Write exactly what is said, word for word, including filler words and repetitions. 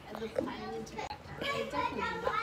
and the planning into that. I definitely do that.